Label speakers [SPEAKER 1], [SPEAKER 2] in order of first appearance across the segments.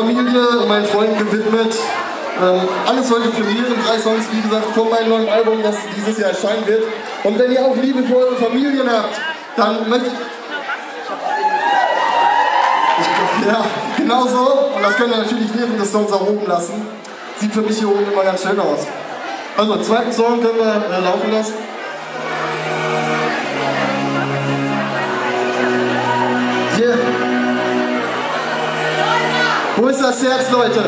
[SPEAKER 1] Familie, meinen Freunden gewidmet. Alles sollte premieren, 3 Songs, wie gesagt, von meinem neuen Album, das dieses Jahr erscheinen wird. Und wenn ihr auch Liebe für eure Familien habt, dann möchte ich... Ja, genau so. Und das könnt ihr natürlich während des Songs auch oben lassen. Sieht für mich hier oben immer ganz schön aus. Also, den zweiten Song können wir laufen lassen. Hier. Wo ist das Herz, Leute?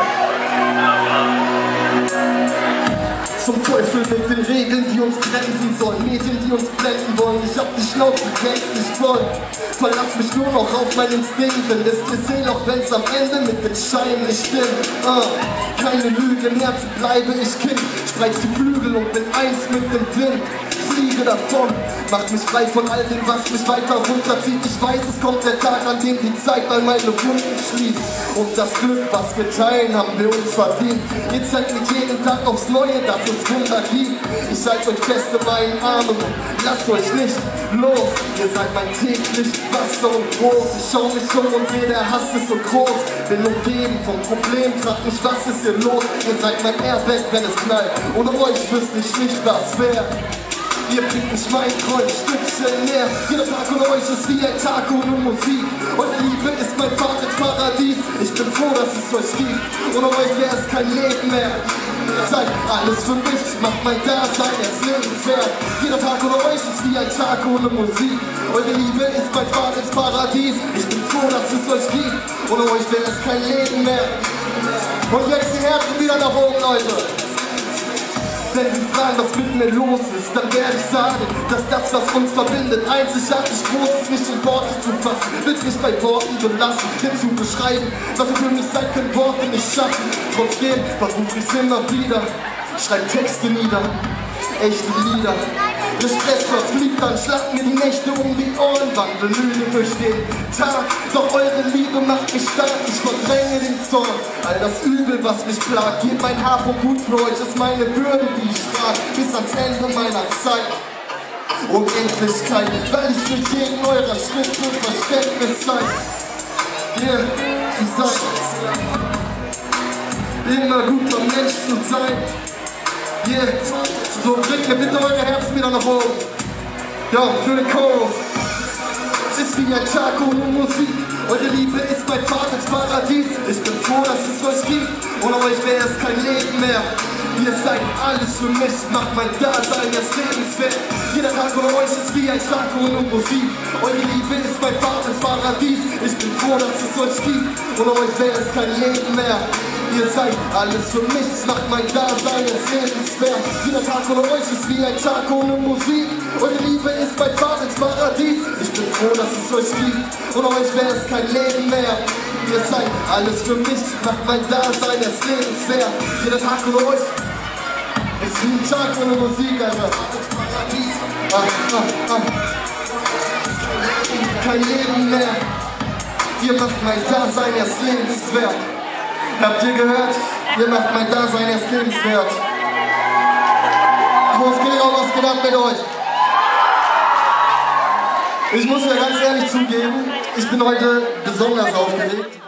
[SPEAKER 1] Zum Teufel mit den Regeln, die uns grenzen sollen. Medien, die uns blenden wollen. Ich hab die Schnauze, kennst nicht voll. Verlass mich nur noch auf meinen Instinkt, denn ist dir sehen, auch wenn's am Ende mit den Scheinen nicht stimmt. Keine Lüge, im Herzen bleibe ich Kind. Spreiz die Flügel und bin eins mit dem Wind. Fliege davon, macht mich frei von all dem, was mich weiter runterzieht. Ich weiß, es kommt der Tag, an dem die Zeit all meine Wunden schließt. Und das Glück, was wir teilen, haben wir uns verdient. Ihr zeigt mir jeden Tag aufs Neue, dass es Wunder gibt. Ich halte euch fest in meinen Armen und lasst euch nicht los. Ihr seid mein täglich Wasser und Brot. Ich schau mich um und sehe, der Hass ist so groß. Bin umgeben vom Problem, frag mich, was ist hier los? Ihr seid mein Airbag, wenn es knallt. Ohne euch wüsste ich nicht, was wär. Ihr bringt mich mein Kreuz Stückchen näher. Jeder Tag ohne euch ist wie ein Tag ohne Musik. Eure Liebe ist mein Pfad ins Paradies. Ich bin froh, dass es euch gibt. Ohne euch wäre es kein Leben mehr. Seid alles für mich, macht mein Dasein erst lebenswert. Jeder Tag ohne euch ist wie ein Tag ohne Musik. Eure Liebe ist mein Pfad ins Paradies. Ich bin froh, dass es euch gibt. Ohne euch wäre es kein Leben mehr. Und jetzt die Herzen wieder nach oben, Leute. Wenn sie fragen, was mit mir los ist, dann werde ich sagen, dass das, was uns verbindet, einzigartig groß ist, nicht in Worte zu fassen. Will's nicht bei Worten belassen, denn zu beschreiben, was ihr für mich seid, können Worte nicht schaffen. Trotzdem versuche ich's immer wieder, schreib Texte nieder, echte Lieder. Der Stress verfliegt, dann schlagen mir die Nächte um die Ohren, wandel müde durch den Tag. Doch eure Liebe macht mich stark, ich verdränge den Zorn. All das Übel, was mich plagt, geht mein Haar vom Hut, für euch ist meine Bürde, die ich trage, bis ans Ende meiner Zeit. Unendlichkeit, weil ich für jeden eurer Schritt für Verständnis zeig. Ihr seid immer gut am Mensch zu sein. Yeah. So, bringt mir bitte eure Herzen wieder nach oben. Ja, für den Chorus. Es ist wie ein Tag ohne Musik. Eure Liebe ist mein Pfad ins Paradies. Ich bin froh, dass es euch gibt. Ohne euch wäre es kein Leben mehr. Ihr seid alles für mich, macht mein Dasein erst lebenswert. Jeder Tag ohne euch ist wie ein Tag ohne Musik. Eure Liebe ist mein Pfad ins Paradies. Ich bin froh, dass es euch gibt. Ohne euch wäre es kein Leben mehr. Ihr seid alles für mich, macht mein Dasein erst lebenswert. Jeder Tag ohne euch ist wie ein Tag ohne Musik. Eure Liebe ist mein Pfad ins Paradies. Ich bin froh, dass es euch gibt. Ohne euch wäre es kein Leben mehr. Ihr seid alles für mich, macht mein Dasein erst lebenswert. Jeder Tag ohne euch ist wie ein Tag ohne Musik, Alter. Kein Leben mehr. Ihr macht mein Dasein erst lebenswert. Habt ihr gehört? Ihr macht mein Dasein erst lebenswert. Groß Gero, was geht ab mit euch? Ich muss ja ganz ehrlich zugeben, ich bin heute besonders aufgeregt.